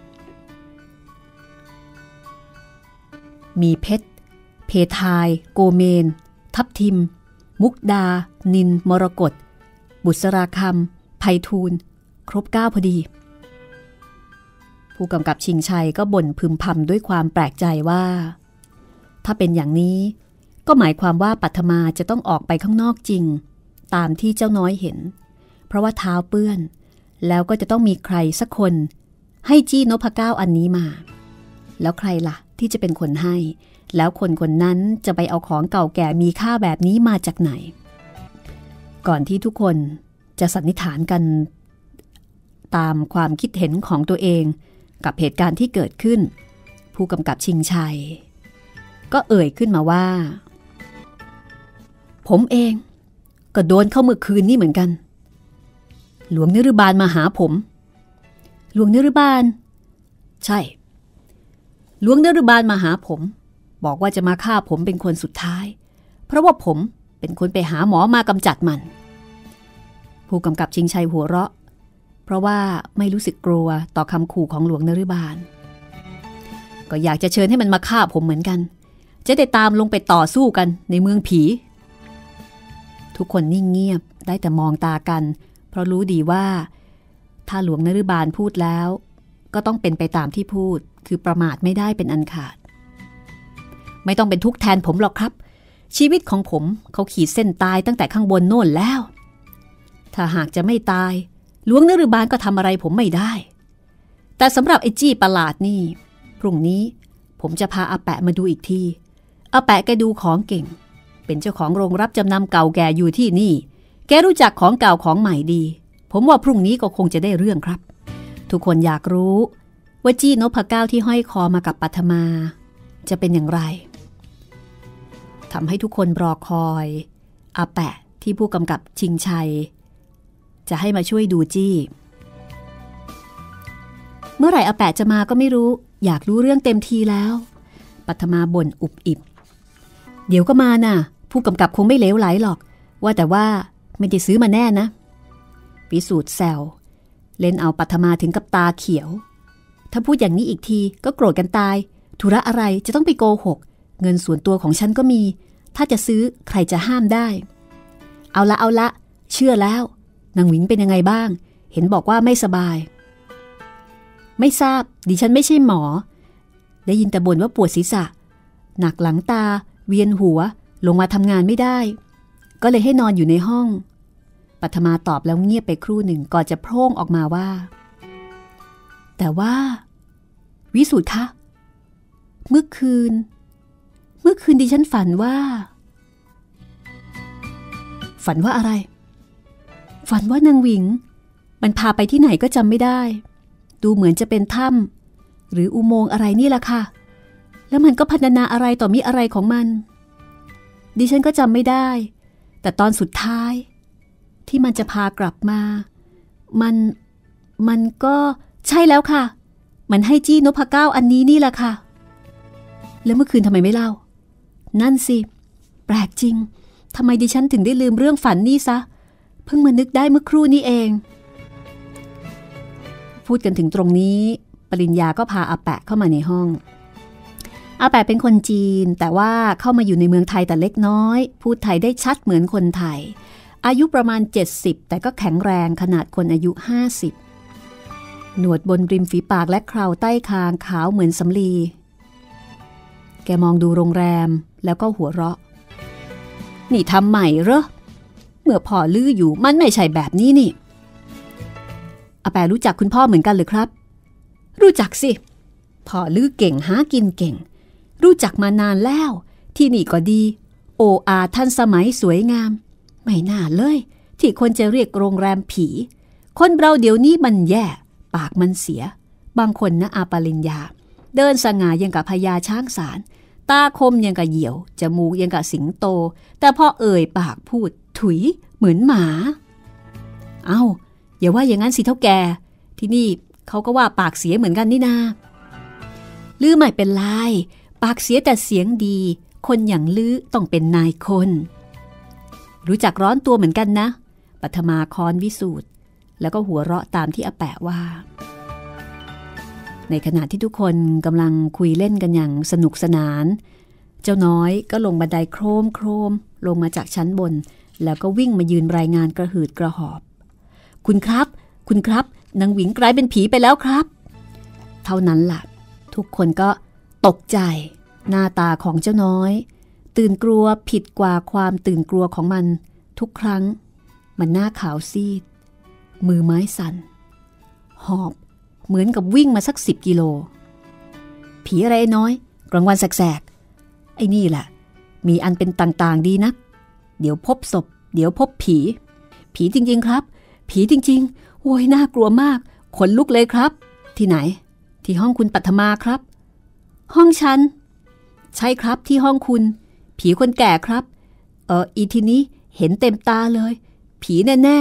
มีเพชรเพทายโกเมนทับทิมมุกดานินมรกตบุษราคำไพฑูรย์ครบเก้าพอดีผู้กำกับชิงชัยก็บ่นพึมพำด้วยความแปลกใจว่าถ้าเป็นอย่างนี้ก็หมายความว่าปัทมาจะต้องออกไปข้างนอกจริงตามที่เจ้าน้อยเห็นเพราะว่าเท้าเปื้อนแล้วก็จะต้องมีใครสักคนให้จี้นพเก้าอันนี้มาแล้วใครล่ะที่จะเป็นคนให้แล้วคนคนนั้นจะไปเอาของเก่าแก่มีค่าแบบนี้มาจากไหนก่อนที่ทุกคนจะสันนิษฐานกันตามความคิดเห็นของตัวเองกับเหตุการณ์ที่เกิดขึ้นผู้กำกับชิงชัยก็เอ่ยขึ้นมาว่าผมเองก็โดนเข้าเมื่อคืนนี้เหมือนกันหลวงนฤบาลมาหาผมหลวงนฤบาลใช่หลวงนฤบาลมาหาผมบอกว่าจะมาฆ่าผมเป็นคนสุดท้ายเพราะว่าผมเป็นคนไปหาหมอมากำจัดมันผู้กำกับชิงชัยหัวเราะเพราะว่าไม่รู้สึกกลัวต่อคำขู่ของหลวงนฤบาลก็อยากจะเชิญให้มันมาฆ่าผมเหมือนกันจะได้ตามลงไปต่อสู้กันในเมืองผีทุกคนนิ่งเงียบได้แต่มองตากันเพราะรู้ดีว่าถ้าหลวงนฤบาลพูดแล้วก็ต้องเป็นไปตามที่พูดคือประมาทไม่ได้เป็นอันขาดไม่ต้องเป็นทุกข์แทนผมหรอกครับชีวิตของผมเขาขีดเส้นตายตั้งแต่ข้างบนโน่นแล้วถ้าหากจะไม่ตายหลวงนฤบาลก็ทำอะไรผมไม่ได้แต่สำหรับไอ้จี้ประหลาดนี่พรุ่งนี้ผมจะพาอาแปะมาดูอีกทีอาแปะแกดูของเก่งเป็นเจ้าของโรงรับจำนำเก่าแก่อยู่ที่นี่แกรู้จักของเก่าของใหม่ดีผมว่าพรุ่งนี้ก็คงจะได้เรื่องครับทุกคนอยากรู้ว่าจี้นพเก้าที่ห้อยคอมากับปัทมาจะเป็นอย่างไรทำให้ทุกคนรอคอยอาแปะที่ผู้กำกับชิงชัยจะให้มาช่วยดูจี้เมื่อไหร่อาแปะจะมาก็ไม่รู้อยากรู้เรื่องเต็มทีแล้วปัทมาบ่นอุบอิบเดี๋ยวก็มาน่ะผู้กำกับคงไม่เลวไหลหรอกว่าแต่ว่าไม่ได้ซื้อมาแน่นะวิสูตรแซวเล่นเอาปัทมาถึงกับตาเขียวถ้าพูดอย่างนี้อีกทีก็โกรธกันตายธุระอะไรจะต้องไปโกหกเงินส่วนตัวของฉันก็มีถ้าจะซื้อใครจะห้ามได้เอาละเอาละเชื่อแล้วนางหวิงเป็นยังไงบ้างเห็นบอกว่าไม่สบายไม่ทราบดิฉันไม่ใช่หมอได้ยินแต่บ่นว่าปวดศีรษะหนักหลังตาเวียนหัวลงมาทำงานไม่ได้ก็เลยให้นอนอยู่ในห้องปัทมาตอบแล้วเงียบไปครู่หนึ่งก่อนจะโพร่งออกมาว่าแต่ว่าวิสูตรคะเมื่อคืนเมื่อคืนดิฉันฝันว่าฝันว่าอะไรฝันว่านางหวิงมันพาไปที่ไหนก็จำไม่ได้ดูเหมือนจะเป็นถ้ำหรืออุโมงค์อะไรนี่แหละค่ะแล้วมันก็พรรณนาอะไรต่อมิอะไรของมันดิฉันก็จำไม่ได้แต่ตอนสุดท้ายที่มันจะพากลับมามันมันก็ใช่แล้วค่ะมันให้จี้นพเก้าอันนี้นี่แหละค่ะแล้วเมื่อคืนทำไมไม่เล่านั่นสิแปลกจริงทำไมดิฉันถึงได้ลืมเรื่องฝันนี่ซะเพิ่งมานึกได้เมื่อครู่นี้เองพูดกันถึงตรงนี้ปริญญาก็พาอาแปะเข้ามาในห้องอาแปะเป็นคนจีนแต่ว่าเข้ามาอยู่ในเมืองไทยแต่เล็กน้อยพูดไทยได้ชัดเหมือนคนไทยอายุประมาณเจ็ดสิบแต่ก็แข็งแรงขนาดคนอายุห้าสิบหนวดบนริมฝีปากและเคราใต้คางขาวเหมือนสำลีแกมองดูโรงแรมแล้วก็หัวเราะนี่ทำใหม่เหรอเมื่อพ่อลื้ออยู่มันไม่ใช่แบบนี้นี่อาแปะรู้จักคุณพ่อเหมือนกันหรือครับรู้จักสิพ่อลื้อเก่งหากินเก่งรู้จักมานานแล้วที่นี่ก็ดีโออาทันสมัยสวยงามไม่น่าเลยที่คนจะเรียกโรงแรมผีคนเราเดี๋ยวนี้มันแย่ปากมันเสียบางคนนะอาปริญญาเดินสง่ายังกับพญาช้างสารตาคมยังกับเหยี่ยวจมูกยังกับสิงโตแต่พอเอ่ยปากพูดถุยเหมือนหมาเอ้าอย่าว่าอย่างนั้นสิเท่าแกที่นี่เขาก็ว่าปากเสียเหมือนกันนี่นาลือไม่เป็นไรปากเสียแต่เสียงดีคนอย่างลือต้องเป็นนายคนรู้จักร้อนตัวเหมือนกันนะปัทมาค้อนวิสูตรแล้วก็หัวเราะตามที่อาแปะว่าในขณะที่ทุกคนกำลังคุยเล่นกันอย่างสนุกสนานเจ้าน้อยก็ลงบันไดโครมโครมลงมาจากชั้นบนแล้วก็วิ่งมายืนรายงานกระหืดกระหอบคุณครับคุณครับนางหวิงกลายเป็นผีไปแล้วครับเท่านั้นล่ะทุกคนก็ตกใจหน้าตาของเจ้าน้อยตื่นกลัวผิดกว่าความตื่นกลัวของมันทุกครั้งมันหน้าขาวซีดมือไม้สั่นหอบเหมือนกับวิ่งมาสักสิบกิโลผีอะไรน้อยกลางวันแสกๆไอ้นี่แหละมีอันเป็นต่างๆดีนักเดี๋ยวพบศพเดี๋ยวพบผีผีจริงๆครับผีจริงๆโอ้ยน่ากลัวมากขนลุกเลยครับที่ไหนที่ห้องคุณปัทมาครับห้องฉันใช่ครับที่ห้องคุณผีคนแก่ครับเอออีทีนี้เห็นเต็มตาเลยผีแน่ๆ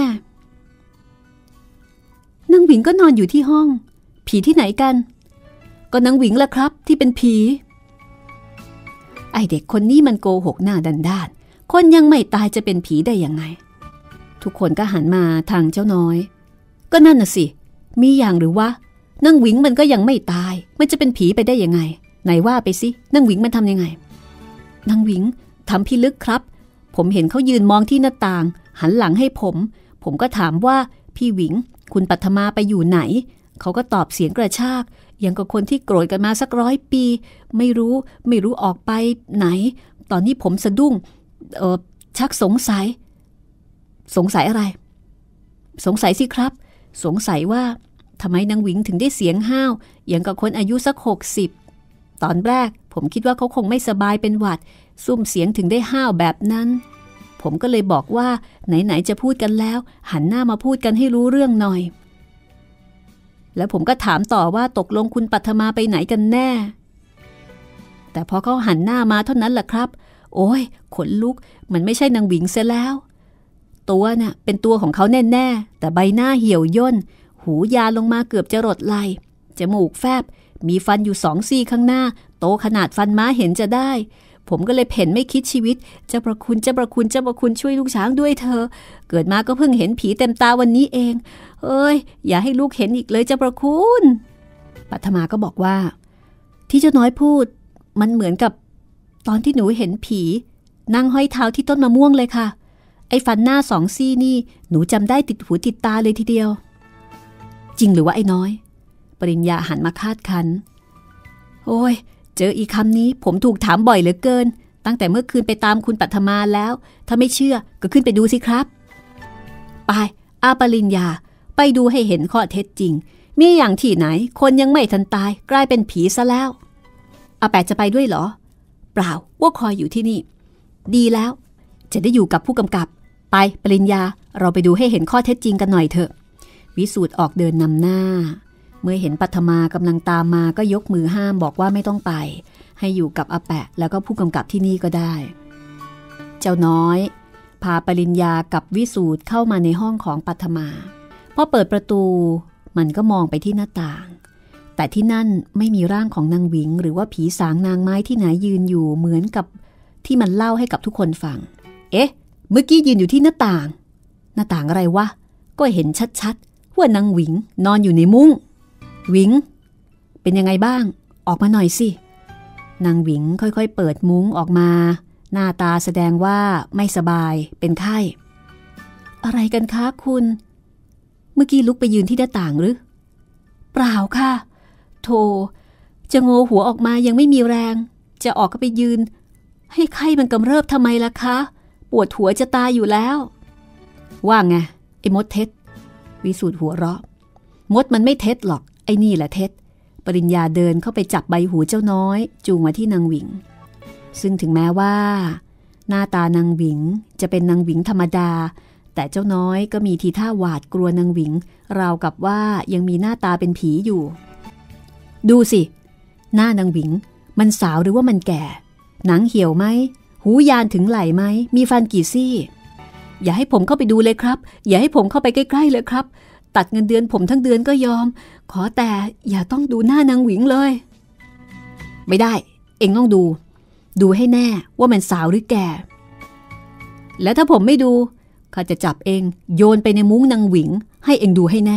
นางหวิงก็นอนอยู่ที่ห้องผีที่ไหนกันก็นางหวิงล่ะครับที่เป็นผีไอเด็กคนนี้มันโกหกหน้าด้านๆคนยังไม่ตายจะเป็นผีได้ยังไงทุกคนก็หันมาทางเจ้าน้อยก็นั่นน่ะสิมีอย่างหรือวะนางหวิงมันก็ยังไม่ตายมันจะเป็นผีไปได้ยังไงไหนว่าไปสินางหวิงมันทำยังไงนางหวิงทำพิลึกครับผมเห็นเขายืนมองที่หน้าต่างหันหลังให้ผมผมก็ถามว่าพี่หวิงคุณปัทมาไปอยู่ไหนเขาก็ตอบเสียงกระชากอย่างกับคนที่โกรธกันมาสักร้อยปีไม่รู้ไม่รู้ออกไปไหนตอนนี้ผมสะดุ้งเออชักสงสัยสงสัยอะไรสงสัยสิครับสงสัยว่าทำไมนางหวิงถึงได้เสียงห้าวอย่างกับคนอายุสักหกสิบตอนแรกผมคิดว่าเขาคงไม่สบายเป็นหวัดซุ่มเสียงถึงได้ห้าวแบบนั้นผมก็เลยบอกว่าไหนๆจะพูดกันแล้วหันหน้ามาพูดกันให้รู้เรื่องหน่อยแล้วผมก็ถามต่อว่าตกลงคุณปัทมาไปไหนกันแน่แต่พอเขาหันหน้ามาเท่านั้นแหละครับโอ้ยขนลุกมันไม่ใช่นางหวิงเสียแล้วตัวน่ะเป็นตัวของเขาแน่ๆแต่ใบหน้าเหี่ยวย่นหูยาวลงมาเกือบจะรดไหล่จมูกแฟบมีฟันอยู่สองซี่ข้างหน้าโตขนาดฟันม้าเห็นจะได้ผมก็เลยเพ่นไม่คิดชีวิตเจ้าประคุณเจ้าประคุณเจ้าประคุณช่วยลูกช้างด้วยเธอเกิดมาก็เพิ่งเห็นผีเต็มตาวันนี้เองเอ้ยอย่าให้ลูกเห็นอีกเลยเจ้าประคุณปัทมาก็บอกว่าที่เจ้าน้อยพูดมันเหมือนกับตอนที่หนูเห็นผีนั่งห้อยเท้าที่ต้นมะม่วงเลยค่ะไอ้ฟันหน้าสองซี่นี่หนูจำได้ติดหูติดตาเลยทีเดียวจริงหรือว่าไอ้น้อยปริญญาหันมาคาดคั้นโอ้ยเจออีกคำนี้ผมถูกถามบ่อยเหลือเกินตั้งแต่เมื่อคืนไปตามคุณปัทมาแล้วถ้าไม่เชื่อก็ขึ้นไปดูสิครับไปอาปริญญาไปดูให้เห็นข้อเท็จจริงมีอย่างที่ไหนคนยังไม่ทันตายกลายเป็นผีซะแล้วอาแปะจะไปด้วยเหรอเปล่าว่าคอยอยู่ที่นี่ดีแล้วจะได้อยู่กับผู้กำกับไปปริญญาเราไปดูให้เห็นข้อเท็จจริงกันหน่อยเถอะวิสูตรออกเดินนำหน้าเมื่อเห็นปัทมากำลังตามมาก็ยกมือห้ามบอกว่าไม่ต้องไปให้อยู่กับอาแปะแล้วก็ผู้กำกับที่นี่ก็ได้เจ้าน้อยพาปริญญากับวิสูตรเข้ามาในห้องของปัทมาพอเปิดประตูมันก็มองไปที่หน้าต่างแต่ที่นั่นไม่มีร่างของนางหวิงหรือว่าผีสางนางไม้ที่ไหนยืนอยู่เหมือนกับที่มันเล่าให้กับทุกคนฟังเอ๊ะเมื่อกี้ยืนอยู่ที่หน้าต่างหน้าต่างอะไรวะก็เห็นชัดๆว่านางหวิงนอนอยู่ในมุ้งหวิงเป็นยังไงบ้างออกมาหน่อยสินางหวิงค่อยๆเปิดมุ้งออกมาหน้าตาแสดงว่าไม่สบายเป็นไข้อะไรกันคะคุณเมื่อกี้ลุกไปยืนที่หน้าต่างหรือเปล่าค่ะโธ่จะโงหัวออกมายังไม่มีแรงจะออกก็ไปยืนให้ไข้มันกำเริบทำไมล่ะคะปวดหัวจะตายอยู่แล้วว่าไงไอ้มดเท็จวิสูตรหัวเราะมดมันไม่เท็จหรอกไอ้นี่แหละเท็จปริญญาเดินเข้าไปจับใบหูเจ้าน้อยจูงมาที่นางหวิงซึ่งถึงแม้ว่าหน้าตานางหวิงจะเป็นนางหวิงธรรมดาแต่เจ้าน้อยก็มีทีท่าหวาดกลัวนางหวิงราวกับว่ายังมีหน้าตาเป็นผีอยู่ดูสิหน้านางหวิงมันสาวหรือว่ามันแก่หนังเหี่ยวไหมหูยานถึงไหล่ไหมมีฟันกี่ซี่อย่าให้ผมเข้าไปดูเลยครับอย่าให้ผมเข้าไปใกล้ๆเลยครับตัดเงินเดือนผมทั้งเดือนก็ยอมขอแต่อย่าต้องดูหน้านางหวิงเลยไม่ได้เอ็งต้องดูดูให้แน่ว่ามันสาวหรือแก่แล้วถ้าผมไม่ดูข้าจะจับเองโยนไปในมุ้งนางหวิงให้เอ็งดูให้แน่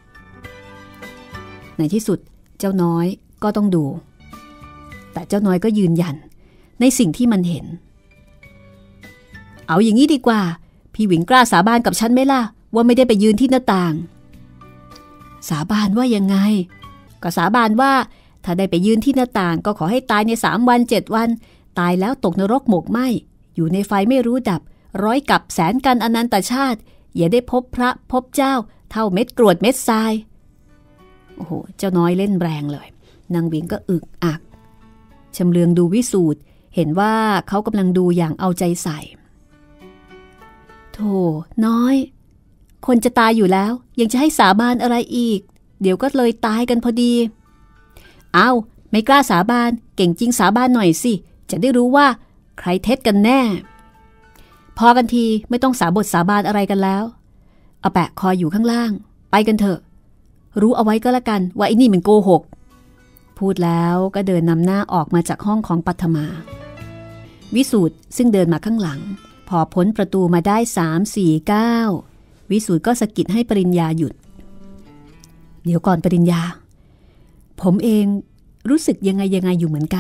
ในที่สุดเจ้าน้อยก็ต้องดูแต่เจ้าน้อยก็ยืนยันในสิ่งที่มันเห็นเอาอย่างนี้ดีกว่าพี่หวิงกล้าสาบานกับฉันไหมล่ะว่าไม่ได้ไปยืนที่หน้าต่างสาบานว่ายังไงก็สาบานว่าถ้าได้ไปยืนที่หน้าต่างก็ขอให้ตายในสามวันเจ็ดวันตายแล้วตกนรกหมกไหมอยู่ในไฟไม่รู้ดับร้อยกับแสนกันอนันตชาติอย่าได้พบพระพบเจ้าเท่าเม็ดกรวดเม็ดทรายโอ้โหเจ้าน้อยเล่นแรงเลยนางหวิงก็อึกอักชำเลืองดูวิสูตรเห็นว่าเขากำลังดูอย่างเอาใจใส่โธ่น้อยคนจะตายอยู่แล้วยังจะให้สาบานอะไรอีกเดี๋ยวก็เลยตายกันพอดีเอ้าไม่กล้าสาบานเก่งจริงสาบานหน่อยสิจะได้รู้ว่าใครเท็จกันแน่พอกันทีไม่ต้องสาบทสาบานอะไรกันแล้วเอาแปะคอยอยู่ข้างล่างไปกันเถอะรู้เอาไว้ก็แล้วกันว่าไอ้นี่มันโกหกพูดแล้วก็เดินนำหน้าออกมาจากห้องของปัทมาวิสูตรซึ่งเดินมาข้างหลังพอพ้นประตูมาได้สามสี่ก้าววิสูตรก็สะกิดให้ปริญญาหยุดเดี๋ยวก่อนปริญญาผมเองรู้สึกยังไงยังไงอยู่เหมือนกัน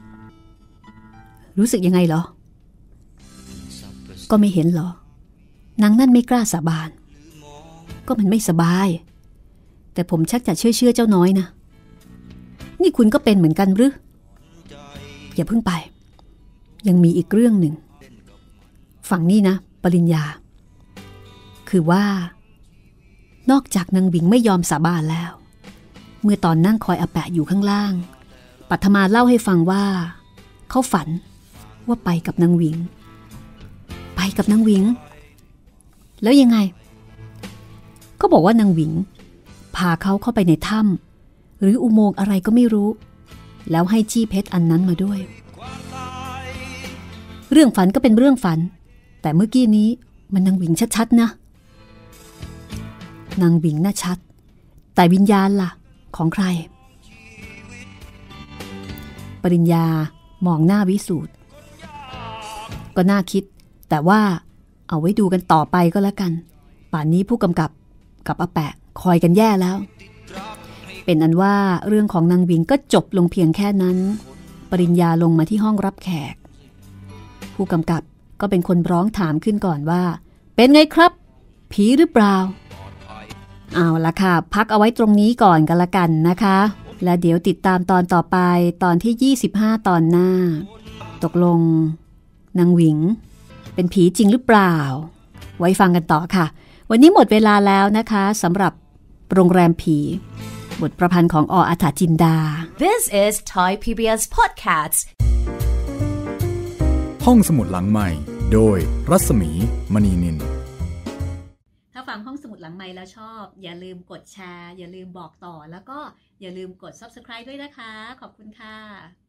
รู้สึกยังไงเหรอก็ไม่เห็นเหรอนางนั่นไม่กล้าสาบานก็มันไม่สบายแต่ผมชักจะเชื่อเชื่อเจ้าน้อยนะนี่คุณก็เป็นเหมือนกันหรืออย่าเพิ่งไปยังมีอีกเรื่องหนึ่งฝั่งนี้นะปริญญาคือว่านอกจากนางหวิงไม่ยอมสาบานแล้วเมื่อตอนนั่งคอยอาแปะอยู่ข้างล่างปัทมาเล่าให้ฟังว่าเขาฝันว่าไปกับนางหวิงไปกับนางหวิงแล้วยังไงก็บอกว่านางหวิงพาเขาเข้าไปในถ้ำหรืออุโมงค์อะไรก็ไม่รู้แล้วให้จี้เพชรอันนั้นมาด้วยเรื่องฝันก็เป็นเรื่องฝันแต่เมื่อกี้นี้มันนางหวิงชัดๆนะนางหวิงน่าชัดแต่วิญญาณล่ะของใครปริญญามองหน้าวิสูตรก็น่าคิดแต่ว่าเอาไว้ดูกันต่อไปก็แล้วกันป่านนี้ผู้กำกับกับอาแปะคอยกันแย่แล้วเป็นอันว่าเรื่องของนางหวิงก็จบลงเพียงแค่นั้นปริญญาลงมาที่ห้องรับแขกผู้กำกับก็เป็นคนร้องถามขึ้นก่อนว่าเป็นไงครับผีหรือเปล่าเอาละค่ะพักเอาไว้ตรงนี้ก่อนกันละกันนะคะและเดี๋ยวติดตามตอนต่อไปตอนที่ยี่สิบห้าตอนหน้าตกลงนางหวิงเป็นผีจริงหรือเปล่าไว้ฟังกันต่อค่ะวันนี้หมดเวลาแล้วนะคะสำหรับโรงแรมผีบทประพันธ์ของอ.อัฏฐจินดา This is Thai พี บี เอส Podcast ห้องสมุดหลังใหม่โดยรัศมีมณีนินถ้าฟังห้องสมุดหลังใหม่แล้วชอบอย่าลืมกดแชร์อย่าลืมบอกต่อแล้วก็อย่าลืมกด ซับสไครบ์ ด้วยนะคะขอบคุณค่ะ